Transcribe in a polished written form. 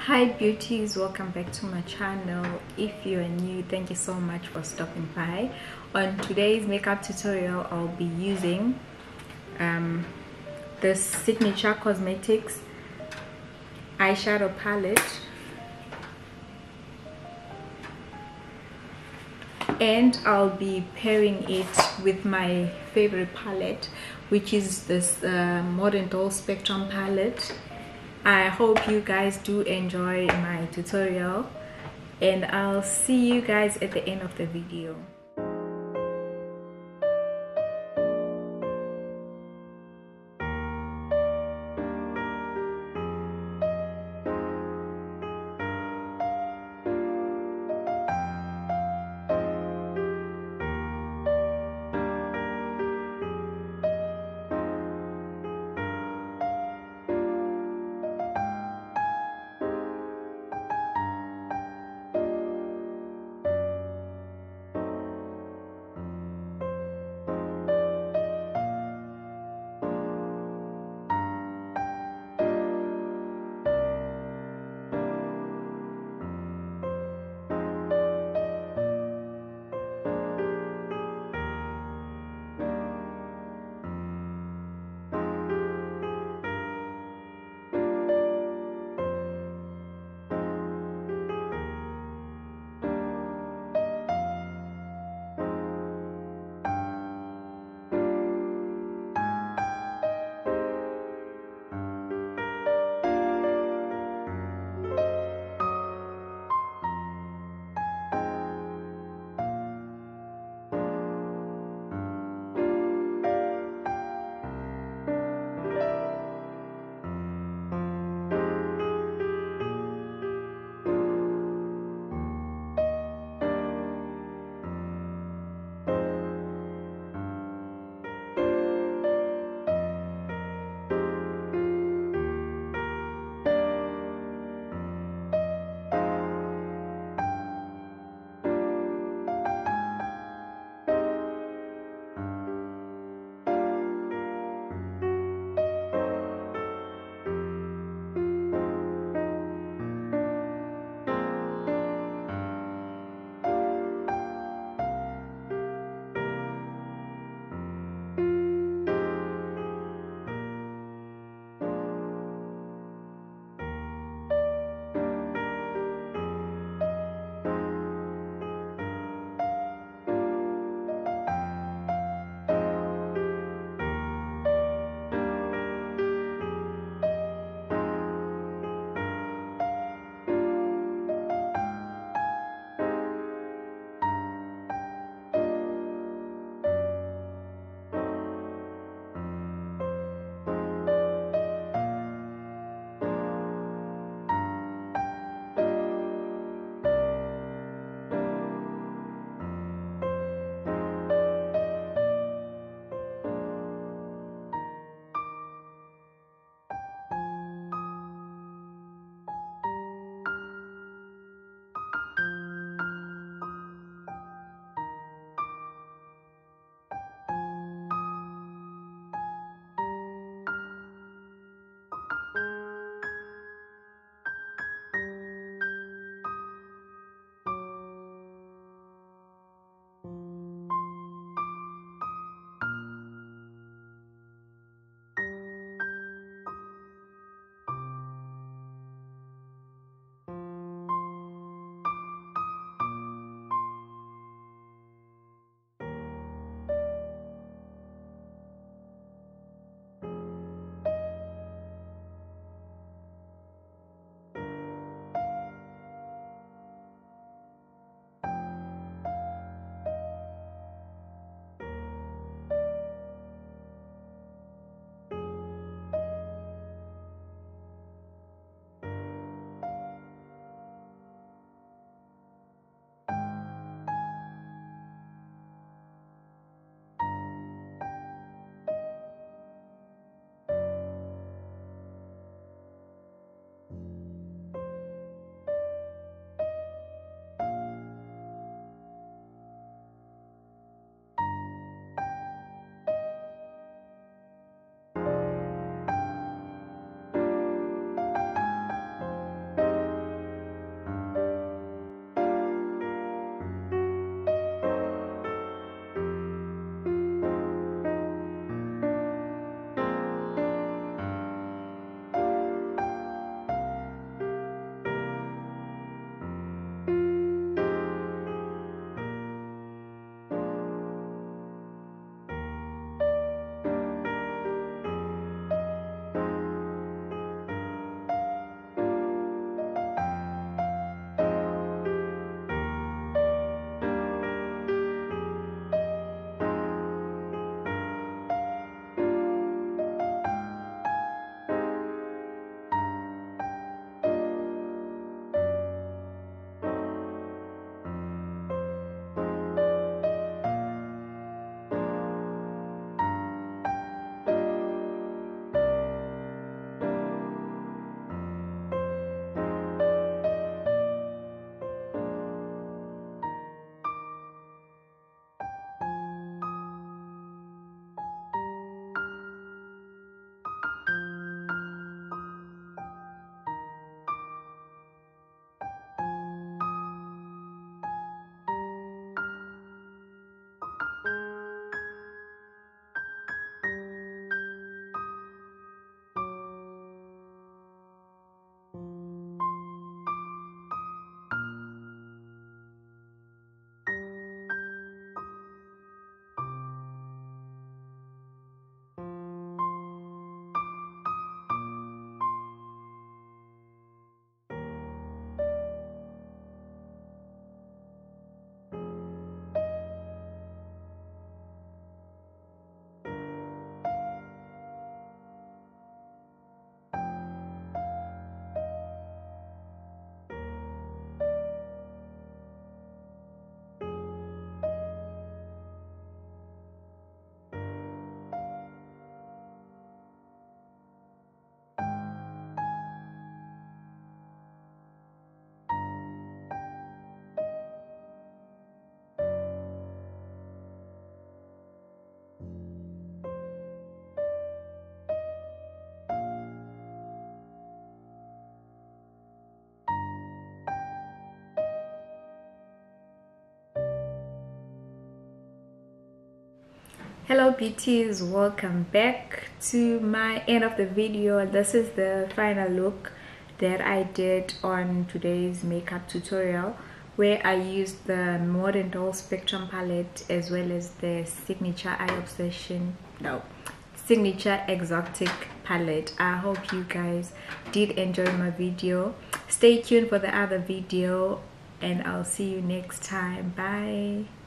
Hi beauties, welcome back to my channel. If you are new, thank you so much for stopping by. On today's makeup tutorial, I'll be using the Signature Cosmetics eyeshadow palette, and I'll be pairing it with my favorite palette, which is this Modern Doll Spectrum palette. I hope you guys do enjoy my tutorial, and I'll see you guys at the end of the video. Hello beauties, welcome back to my end of the video. This is the final look that I did on today's makeup tutorial, where I used the Modern Doll Spectrum palette as well as the Signature Signature Exotic palette. I hope you guys did enjoy my video. Stay tuned for the other video and I'll see you next time. Bye.